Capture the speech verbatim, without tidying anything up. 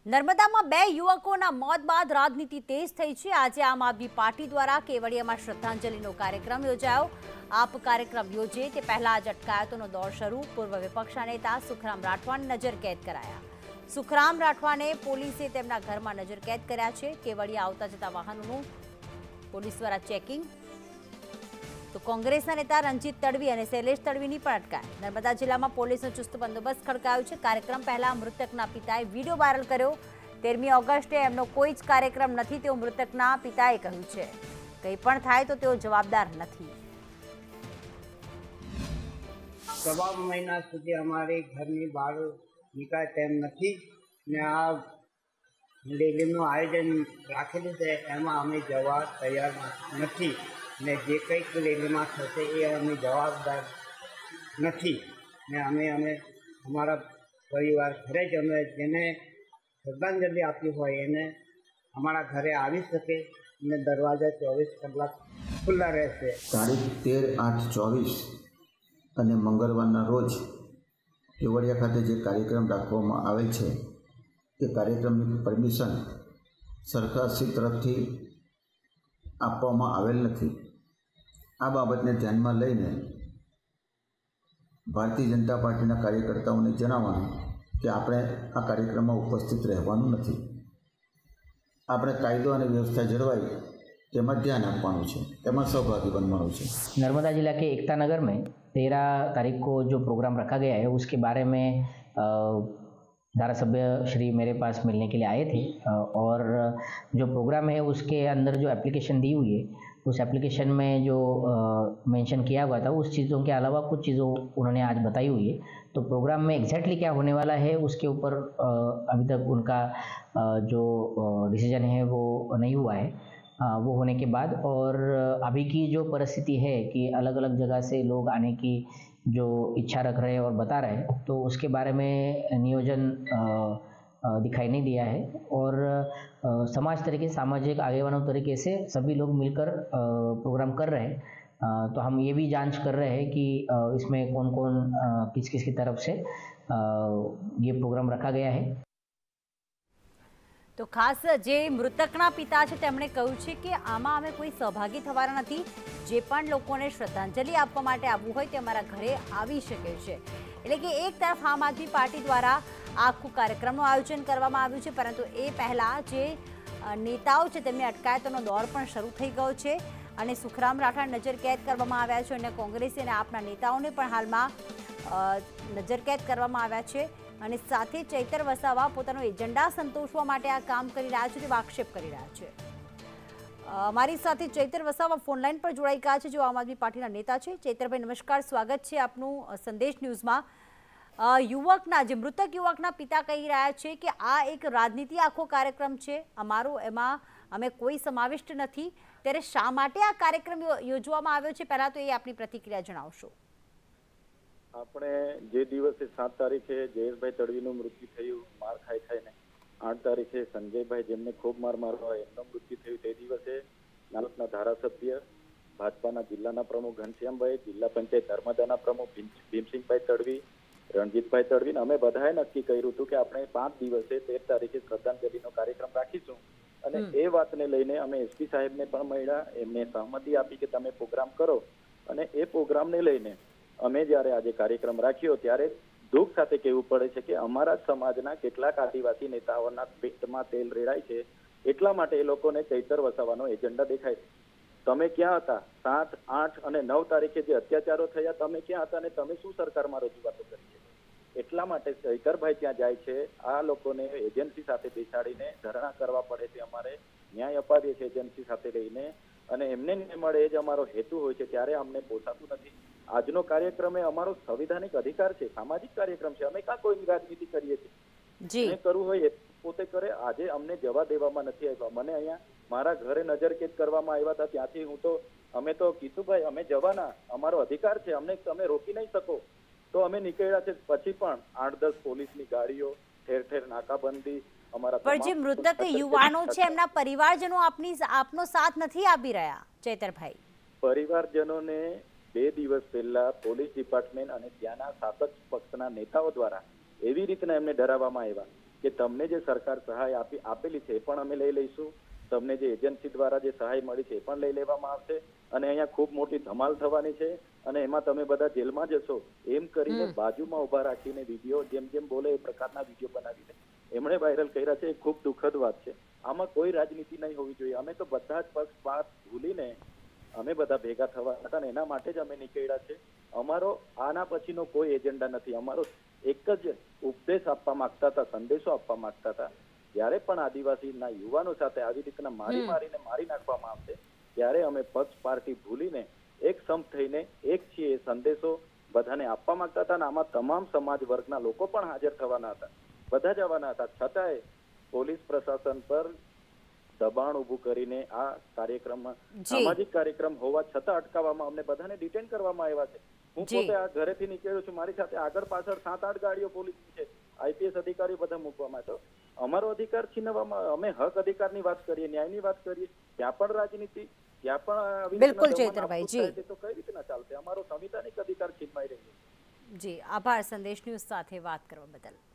નર્મદામાં બે યુવકોના મોત બાદ રાજનીતિ તેજ થઈ છે। આજે આમ આદમી પાર્ટી દ્વારા કેવડિયામાં શ્રદ્ધાંજલિનો કાર્યક્રમ યોજાયો। આપ કાર્યક્રમ યોજે તે પહેલા જ અટકાયતોનો દોર શરૂ। પૂર્વ વિપક્ષના નેતા સુખરામ રાઠવાને નજરકેદ કરાયા। સુખરામ રાઠવાને પોલીસે તેમના ઘરમાં નજરકેદ કર્યા છે। કેવડિયા આવતા જતા વાહનોનું પોલીસ દ્વારા ચેકિંગ। તો કોંગ્રેસના નેતા રંજીત તડવી અને શૈલેષ તડવીની પણ અટકાય। નર્મદા જિલ્લામાં પોલીસનો ચુસ્ત બંદોબસ્ત ખડકાયો છે। કાર્યક્રમ પહેલા મૃતકના પિતાએ વિડીયો વાયરલ કર્યો। તેરમી ઓગસ્ટે એમનો કોઈ જ કાર્યક્રમ નથી તેવું મૃતકના પિતાએ કહ્યું છે। કંઈ પણ થાય તો તેઓ જવાબદાર નથી। સવા મહિના સુધી અમારી ઘરની બહાર નીકળે તેમ નથી ને આ રેલીનું આયોજન રાખેલું છે એમાં અમે જવા તૈયાર નથી ને જે કંઈક રેલીમાં થશે એ અમે જવાબદાર નથી ને અમે અમે અમારા પરિવાર ઘરે જ અમે જેને શ્રદ્ધાંજલિ આપી હોય એને અમારા ઘરે આવી શકે અને દરવાજા ચોવીસ કલાક ખુલ્લા રહેશે। તારીખ તેર આઠ ચોવીસ અને મંગળવારના રોજ કેવડિયા ખાતે જે કાર્યક્રમ રાખવામાં આવેલ છે તે કાર્યક્રમની પરમિશન સરકારશ્રી તરફથી આપવામાં આવેલ નથી। આ બાબતને ધ્યાનમાં લઈને ભારતીય જનતા પાર્ટીના કાર્યકર્તાઓને જણાવવાનું કે આપણે આ કાર્યક્રમમાં ઉપસ્થિત રહેવાનું નથી। આપણે કાયદો અને વ્યवस्था જળવાઈ તેમાં ध्यान આપવાનું છે, તેમાં सहभागी बनવાનું છે। नर्मदा जिला के एकता नगर में तेरह तारीख को जो प्रोग्राम रखा गया है उसके बारे में धारा सभ्य श्री मेरे पास मिलने के लिए आए थे और जो प्रोग्राम है उसके अंदर जो एप्लीकेशन दी हुई है उस एप्लीकेशन में जो मेंशन किया हुआ था उस चीज़ों के अलावा कुछ चीज़ों उन्होंने आज बताई हुई है। तो प्रोग्राम में एग्जैक्टली क्या होने वाला है उसके ऊपर अभी तक उनका जो डिसीजन है वो नहीं हुआ है। वो होने के बाद और अभी की जो परिस्थिति है कि अलग अलग जगह से लोग आने की जो इच्छा रख रहे हैं और बता रहे हैं तो उसके बारे में नियोजन दिखाई नहीं दिया है और समाज तरीके सामाजिक आगेवानों तरीके से सभी लोग मिलकर प्रोग्राम कर रहे हैं। तो हम ये भी जांच कर रहे हैं कि इसमें कौन कौन किस किस की तरफ से ये प्रोग्राम रखा गया है। तो खास जे मृतकना पिता है તેમણે કહ્યું છે કે આમાં અમે કોઈ સહભાગી થવાના નથી। જે પણ લોકોને શ્રદ્ધાંજલિ આપવા માટે આવવું હોય તે અમારા ઘરે આવી શકે છે। એટલે કે એક તરફ આમ આદમી પાર્ટી દ્વારા આખું કાર્યક્રમનું આયોજન કરવામાં આવ્યું છે પરંતુ એ પહેલાં જે નેતાઓ છે તેમની અટકાયતોનો દોર પણ શરૂ થઈ ગયો છે અને સુખરામ રાઠવાને નજરકેદ કરવામાં આવ્યા છે અને કોંગ્રેસ અને આપના નેતાઓને પણ હાલમાં નજરકેદ કરવામાં આવ્યા છે અને સાથે ચૈતર વસાવા પોતાનો એજન્ડા સંતોષવા માટે આ કામ કરી રહ્યા છે તેવો આક્ષેપ કરી રહ્યા છે। મારી સાથે ચૈતર વસાવા ફોનલાઈન પર જોડાઈ ગયા છે જો આમ આદમી પાર્ટીના નેતા છે। ચૈતરભાઈ નમસ્કાર, સ્વાગત છે આપનું સંદેશ ન્યૂઝમાં। યુવકના જે મૃતક યુવકના પિતા કહી રહ્યા છે કે આ એક રાજનીતિ આખો કાર્યક્રમ છે, અમારો એમાં અમે કોઈ સમાવિષ્ટ નથી, ત્યારે શા માટે આ કાર્યક્રમ યોજવામાં આવ્યો છે પહેલા તો એ આપની પ્રતિક્રિયા જણાવશો। આપણે જે દિવસે સાત તારીખે જયેશભાઈ તડવીનું મૃત્યુ થયું માર ખાઈ ખાઈને, આઠ તારીખે સંજયભાઈ જેમને ખૂબ માર મારવા એમનું મૃત્યુ થયું તે દિવસે નાલકના ધારાસભ્ય ભાજપાના જિલ્લાના પ્રમુખ ઘનશ્યામભાઈ, જિલ્લા પંચાયત નર્મદાના પ્રમુખ ભીમસિંહભાઈ તડવી, રણજીતભાઈ તડવી અમે બધાએ નક્કી કર્યું હતું કે આપણે પાંચ દિવસે તેર તારીખે શ્રદ્ધાંજલિનો કાર્યક્રમ રાખીશું અને એ વાતને લઈને અમે એસપી સાહેબને પણ મળ્યા, એમને સહમતિ આપી કે તમે પ્રોગ્રામ કરો અને એ પ્રોગ્રામને લઈને અમે જ્યારે આજે કાર્યક્રમ રાખ્યો ત્યારે દુઃખ સાથે કહેવું પડે છે કે અમારા સમાજના કેટલાક આદિવાસી નેતાઓના પેટમાં તેલ રેડાય છે એટલા માટે એ લોકોને ચૈતર વસાવાનો એજન્ડા દેખાય છે। તમે ક્યાં હતા સાત આઠ અને નવ તારીખે જે અત્યાચારો થયા, તમે ક્યાં હતા અને તમે શું સરકારમાં રજૂઆતો કરી છે? એટલા માટે ચૈતરભાઈ ત્યાં જાય છે। આ લોકોને એજન્સી સાથે બેસાડીને ધરણા કરવા પડે છે, અમારે ન્યાય અપાવીએ છીએ એજન્સી સાથે રહીને અને એમને ન્યાય મળે એ જ અમારો હેતુ હોય છે, ત્યારે અમને પોસાતું નથી। આજનો કાર્યક્રમ એ અમારો સંવિધાનિક અધિકાર છે, સામાજિક કાર્યક્રમ છે, અમે કાં કોઈની રાજનીતિ કરીએ છીએ? જે કરવું હોય એ પોતે કરે। આજે અમને જવા દેવામાં નથી આવ્યા, મને અહીંયા મારા ઘરે નજરકેદ કરવામાં આવ્યા હતા, ત્યાંથી હું તો અમે તો કીધું ભાઈ અમે જવાના, અમારો અધિકાર છે, અમને તમે રોકી નહીં શકો, તો અમે નીકળ્યા છે। પછી પણ આઠ દસ પોલીસની ગાડીઓ, ઠેર ઠેર નાકાબંધી અમારા પણ જે મૃતક યુવાનો છે એમના પરિવારજનો આપની આપનો સાથ નથી આપી રહ્યા ચૈતરભાઈ? પરિવારજનોને બે દિવસ પહેલા પોલીસ ડિપાર્ટમેન્ટ અને ત્યાંના શાસક પક્ષના નેતાઓ દ્વારા એવી રીતના એમને ડરાવવામાં આવ્યા કે તમને જે સરકાર સહાય આપી આપેલી છે એ પણ અમે લઈ લઈશું, તમને જે એજન્સી દ્વારા જે સહાય મળી છે એ પણ લઈ લેવામાં આવશે, અને અહીંયા ખૂબ મોટી ધમાલ થવાની છે અને એમાં તમે બધા જેલમાં જશો એમ કરીને બાજુમાં ઉભા રાખીને વિડીયો જેમ જેમ બોલે એ પ્રકારના વિડીયો બનાવીને એમણે વાયરલ કર્યા છે. એ ખૂબ દુઃખદ વાત છે. આમાં કોઈ રાજનીતિ નહીં હોવી જોઈએ. અમે તો બધા જ પક્ષપાત ભૂલીને અમે બધા ભેગા થવા હતા ને એના માટે જ અમે નીકળ્યા છે. અમારો આના પછીનો કોઈ એજન્ડા નથી. અમારો એક જ ઉપદેશ આપવા માંગતા હતા, સંદેશો આપવા માંગતા હતા. જ્યારે પણ આદિવાસીના યુવાનો સાથે આવી રીતના મારી મારીને મારી નાખવામાં આવશે ત્યારે અમે પક્ષ પાર્ટી ભૂલીને એક સંપ થઈને એક છીએ એ સંદેશો બધાને આપવા માંગતા હતા. અને આમાં તમામ સમાજ વર્ગના લોકો પણ હાજર થવાના હતા, બધા જ આવવાના હતા. છતાંય પોલીસ પ્રશાસન પર દબાણ ઉભું કરીને આ કાર્યક્રમમાં સામાજિક કાર્યક્રમ હોવા છતાં અટકાવવામાં અમને બધાને ડિટેન કરવામાં આવ્યા છે. હું પોતે આ ઘરેથી નીકળ્યો છું, મારી સાથે આગળ પાછળ સાત આઠ ગાડીઓ પોલીસની છે, આઈપીએસ અધિકારીઓ બધા મૂકવામાં. તો અમારો અધિકાર છીનવવામાં, અમે હક અધિકારની વાત કરીએ, ન્યાયની વાત કરીએ, ત્યાં પણ રાજનીતિ, ત્યાં પણ બિલકુલ ચૈતરભાઈ જી, તો કઈ રીતના ચાલશે? અમારો સંવિધાનિક અધિકાર છીનવાઈ રહ્યો છે. જી આભાર સંદેશ ન્યૂઝ સાથે વાત કરવા બદલ.